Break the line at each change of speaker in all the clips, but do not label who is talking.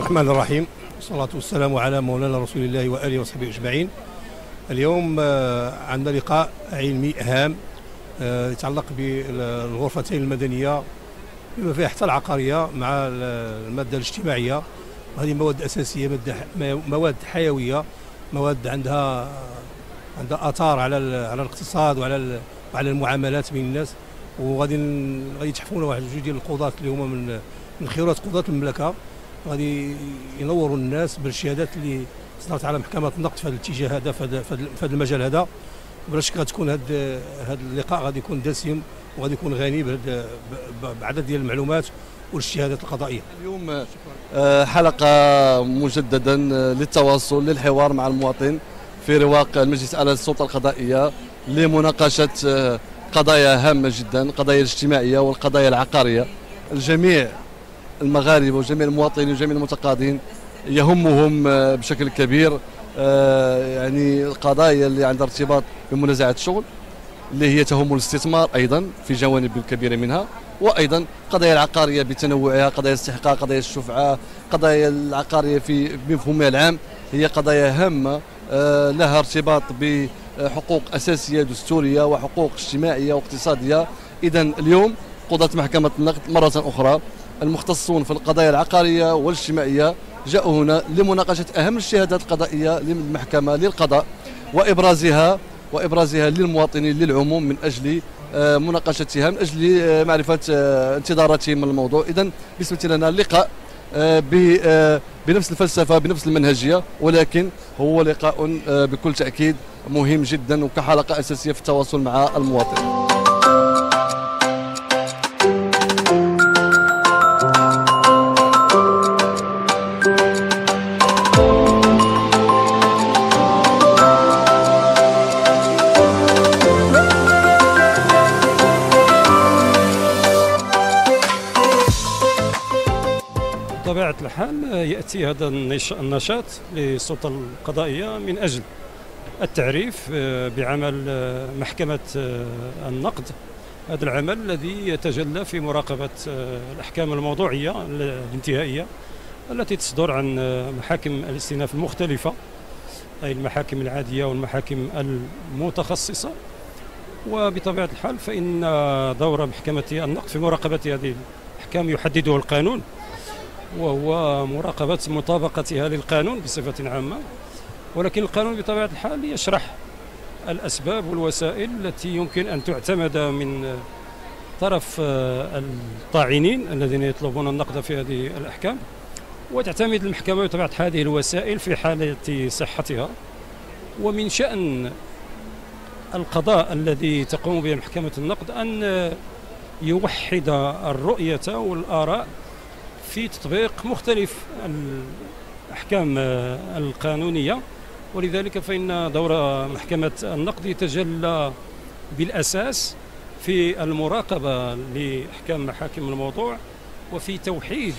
الرحمن الرحيم، والصلاة والسلام على مولانا رسول الله وآله وصحبه أجمعين. اليوم عندنا لقاء علمي هام يتعلق بالغرفتين المدنية بما فيها حتى العقارية مع المادة الاجتماعية. هذه مواد أساسية، مواد حيوية، مواد عندها آثار على الاقتصاد وعلى المعاملات بين الناس. وغادي يتحفونا واحد جوج ديال القضاة اللي هما من خيرات قضاة المملكة، غادي ينوروا الناس بالشهادات اللي صدرت على محكمة النقد في هذا الاتجاه هذا، في هذا المجال هذا. بلا شك غتكون هذا اللقاء غادي يكون دسم وغادي يكون غني بعدد ديال المعلومات والاجتهادات القضائية.
اليوم حلقة مجددا للتواصل للحوار مع المواطن في رواق المجلس الأعلى للسلطة القضائية لمناقشة قضايا هامة جدا، القضايا الاجتماعية والقضايا العقارية. الجميع المغاربة وجميع المواطنين وجميع المتقاضين يهمهم بشكل كبير يعني القضايا اللي عندها ارتباط بمنازعة الشغل، اللي هي تهم الاستثمار أيضا في جوانب كبيرة منها، وأيضا قضايا العقارية بتنوعها، قضايا الاستحقاق، قضايا الشفعة، قضايا العقارية في مفهومها العام هي قضايا هامة لها ارتباط بحقوق أساسية دستورية وحقوق اجتماعية واقتصادية. إذا اليوم قضاة محكمة النقد مرة أخرى المختصون في القضايا العقارية والاجتماعية جاءوا هنا لمناقشة أهم الشهادات القضائية للمحكمة للقضاء وإبرازها للمواطنين للعموم من أجل مناقشتها، من أجل معرفة انتظاراتهم من الموضوع. إذن بالنسبة لنا اللقاء بنفس الفلسفة بنفس المنهجية، ولكن هو لقاء بكل تأكيد مهم جدا وكحلقة أساسية في التواصل مع المواطن.
بطبيعة الحال يأتي هذا النشاط للسلطة القضائية من أجل التعريف بعمل محكمة النقد، هذا العمل الذي يتجلى في مراقبة الأحكام الموضوعية الانتهائية التي تصدر عن محاكم الاستئناف المختلفة، أي المحاكم العادية والمحاكم المتخصصة. وبطبيعة الحال فإن دور محكمة النقد في مراقبة هذه الأحكام يحدده القانون، وهو مراقبة مطابقتها للقانون بصفة عامة. ولكن القانون بطبيعة الحال يشرح الأسباب والوسائل التي يمكن أن تعتمد من طرف الطاعنين الذين يطلبون النقد في هذه الأحكام، وتعتمد المحكمة بطبيعة هذه الوسائل في حالة صحتها. ومن شأن القضاء الذي تقوم به محكمة النقد أن يوحد الرؤية والآراء في تطبيق مختلف الأحكام القانونية. ولذلك فإن دور محكمة النقد يتجلى بالأساس في المراقبة لأحكام محاكم الموضوع وفي توحيد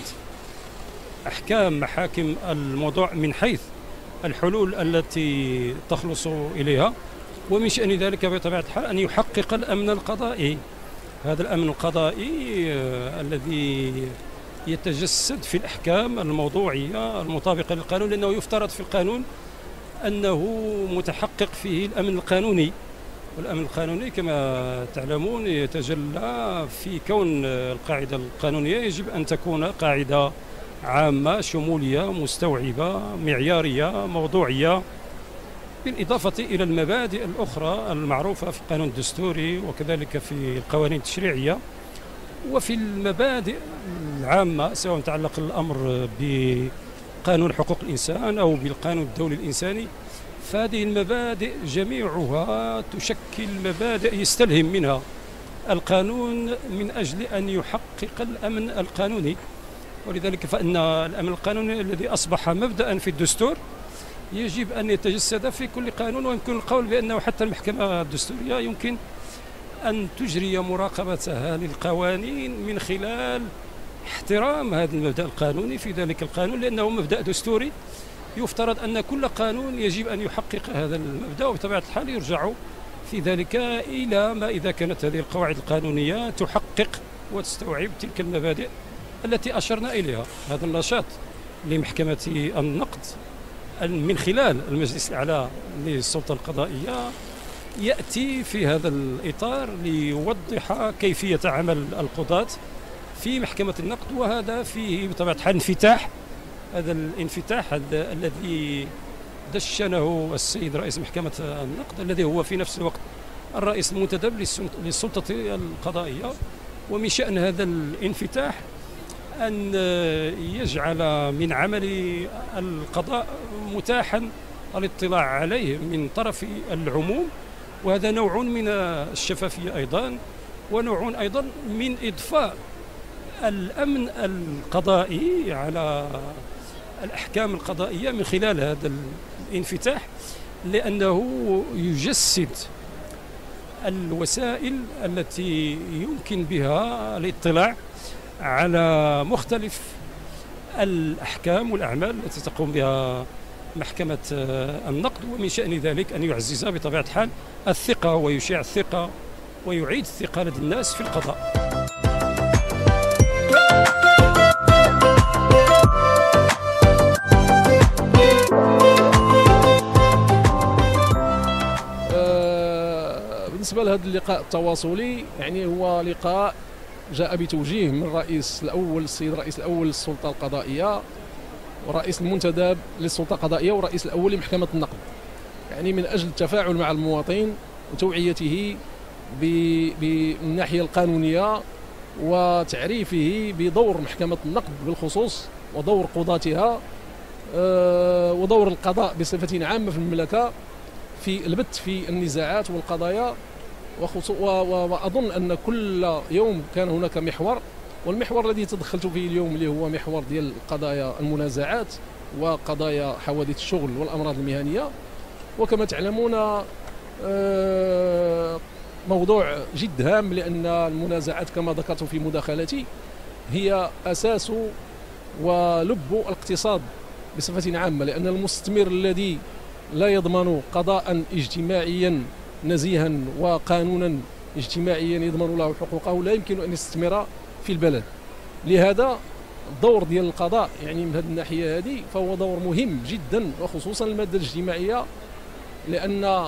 أحكام محاكم الموضوع من حيث الحلول التي تخلص إليها. ومن شأن ذلك بطبيعة الحال أن يحقق الأمن القضائي، هذا الأمن القضائي الذي يتجسد في الأحكام الموضوعية المطابقة للقانون، لأنه يفترض في القانون أنه متحقق فيه الأمن القانوني. والأمن القانوني كما تعلمون يتجلى في كون القاعدة القانونية يجب أن تكون قاعدة عامة شمولية مستوعبة معيارية موضوعية، بالإضافة إلى المبادئ الأخرى المعروفة في القانون الدستوري وكذلك في القوانين التشريعية وفي المبادئ العامة، سواء تعلق الأمر بقانون حقوق الإنسان أو بالقانون الدولي الإنساني. فهذه المبادئ جميعها تشكل مبادئ يستلهم منها القانون من أجل أن يحقق الأمن القانوني. ولذلك فإن الأمن القانوني الذي أصبح مبدأ في الدستور يجب أن يتجسد في كل قانون. ويمكن القول بأنه حتى المحكمة الدستورية يمكن أن تجري مراقبتها للقوانين من خلال احترام هذا المبدأ القانوني في ذلك القانون، لأنه مبدأ دستوري يفترض أن كل قانون يجب أن يحقق هذا المبدأ. وبطبيعة الحال يرجع في ذلك إلى ما إذا كانت هذه القواعد القانونية تحقق وتستوعب تلك المبادئ التي أشرنا إليها. هذا النشاط لمحكمة النقد من خلال المجلس الأعلى للسلطة القضائية يأتي في هذا الإطار ليوضح كيفية عمل القضاة في محكمة النقد. وهذا فيه بطبيعة الحال انفتاح، هذا الانفتاح الذي دشنه السيد رئيس محكمة النقد، الذي هو في نفس الوقت الرئيس المنتدب للسلطة القضائية. ومن شأن هذا الانفتاح أن يجعل من عمل القضاء متاحا الاطلاع عليه من طرف العموم، وهذا نوع من الشفافية أيضا، ونوع أيضا من إضفاء الأمن القضائي على الأحكام القضائية من خلال هذا الانفتاح، لأنه يجسد الوسائل التي يمكن بها الاطلاع على مختلف الأحكام والأعمال التي تقوم بها محكمة النقد. ومن شأن ذلك أن يعزز بطبيعة الحال الثقة ويشيع الثقة ويعيد الثقة لدى الناس في القضاء.
بالنسبة لهذا اللقاء التواصلي، يعني هو لقاء جاء بتوجيه من الرئيس الأول السيد الرئيس الأول للسلطة القضائية ورئيس المنتدب للسلطة القضائية ورئيس الأول لمحكمة النقد، يعني من أجل التفاعل مع المواطن وتوعيته بالناحية القانونية وتعريفه بدور محكمة النقد بالخصوص ودور قضاتها ودور القضاء بصفة عامة في المملكة في البت في النزاعات والقضايا. وأظن أن كل يوم كان هناك محور، والمحور الذي تدخلت فيه اليوم اللي هو محور ديال قضايا المنازعات وقضايا حوادث الشغل والأمراض المهنية. وكما تعلمون موضوع جد هام، لأن المنازعات كما ذكرت في مداخلتي هي أساس ولب الاقتصاد بصفة عامة، لأن المستثمر الذي لا يضمن قضاء اجتماعيا نزيها وقانونا اجتماعيا يضمن له حقوقه لا يمكن أن يستثمر في البلد. لهذا الدور ديال القضاء يعني من هذه الناحية هذه فهو دور مهم جدا، وخصوصا المادة الاجتماعية، لأن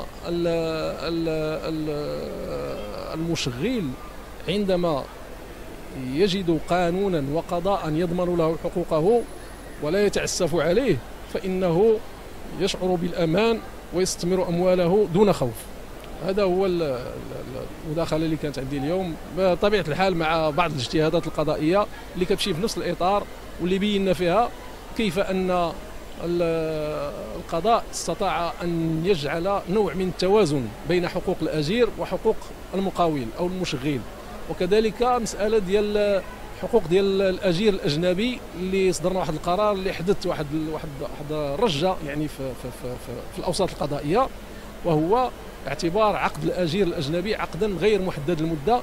المشغل عندما يجد قانونا وقضاء يضمن له حقوقه ولا يتعسف عليه فإنه يشعر بالأمان ويستثمر أمواله دون خوف. هذا هو المداخلة اللي كانت عندي اليوم، بطبيعة الحال مع بعض الاجتهادات القضائية اللي كتمشي في نفس الإطار، واللي بينا فيها كيف أن القضاء استطاع أن يجعل نوع من التوازن بين حقوق الأجير وحقوق المقاول أو المشغل، وكذلك مسألة ديال حقوق ديال الأجير الأجنبي اللي صدرنا واحد القرار اللي حدث واحد الرجة يعني في الأوساط القضائية، وهو اعتبار عقد الأجير الأجنبي عقدا غير محدد المدة،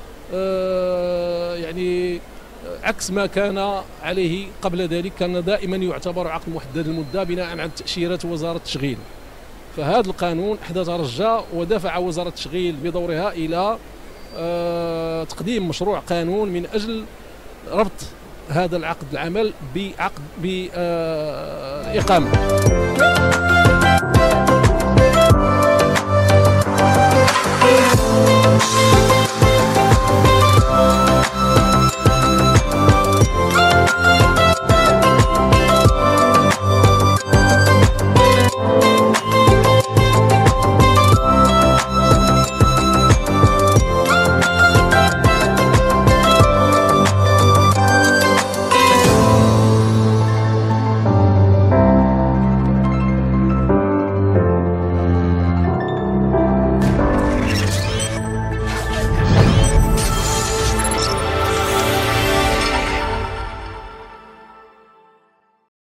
يعني عكس ما كان عليه قبل ذلك، كان دائما يعتبر عقد محدد المدة بناء على تأشيرات وزارة التشغيل. فهذا القانون أحدث رجة ودفع وزارة التشغيل بدورها إلى تقديم مشروع قانون من أجل ربط هذا العقد العمل بعقد بالإقامة.